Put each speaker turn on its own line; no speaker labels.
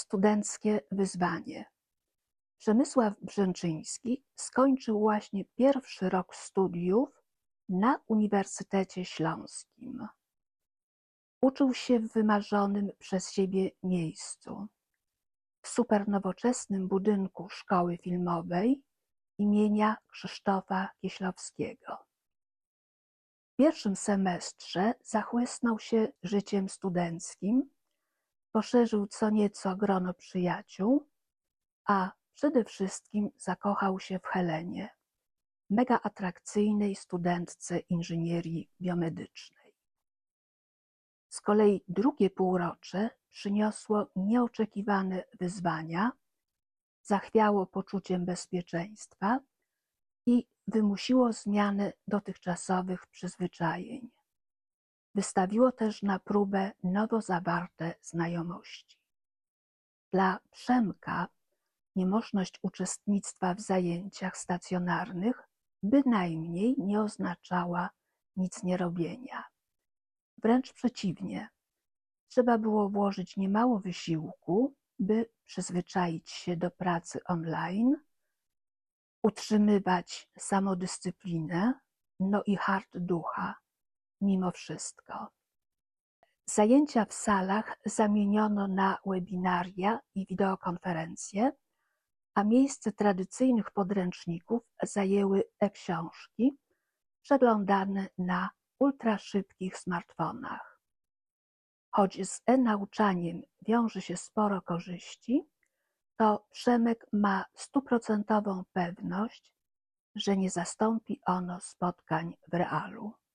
Studenckie wyzwanie. Przemysław Brzęczyński skończył właśnie pierwszy rok studiów na Uniwersytecie Śląskim. Uczył się w wymarzonym przez siebie miejscu, w supernowoczesnym budynku Szkoły Filmowej imienia Krzysztofa Kieślowskiego. W pierwszym semestrze zachłysnął się życiem studenckim, poszerzył co nieco grono przyjaciół, a przede wszystkim zakochał się w Helenie, mega atrakcyjnej studentce inżynierii biomedycznej. Z kolei drugie półrocze przyniosło nieoczekiwane wyzwania, zachwiało poczuciem bezpieczeństwa i wymusiło zmianę dotychczasowych przyzwyczajeń. Wystawiło też na próbę nowo zawarte znajomości. Dla Przemka niemożność uczestnictwa w zajęciach stacjonarnych bynajmniej nie oznaczała nic nie robienia. Wręcz przeciwnie, trzeba było włożyć niemało wysiłku, by przyzwyczaić się do pracy online, utrzymywać samodyscyplinę, no i hart ducha mimo wszystko. Zajęcia w salach zamieniono na webinaria i wideokonferencje, a miejsce tradycyjnych podręczników zajęły e-książki przeglądane na ultraszybkich smartfonach. Choć z e-nauczaniem wiąże się sporo korzyści, to Przemek ma 100% pewność, że nie zastąpi ono spotkań w realu.